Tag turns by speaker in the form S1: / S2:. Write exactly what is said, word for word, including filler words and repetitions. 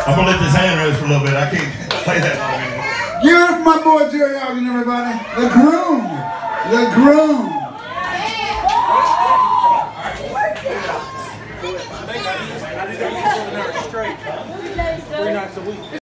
S1: I'm gonna let this hand rest for a little bit. I can't play that long anymore.
S2: Give it up for my boy Jerry Ogden, everybody. The Groom. The Groom. I did that straight. Three nights a week.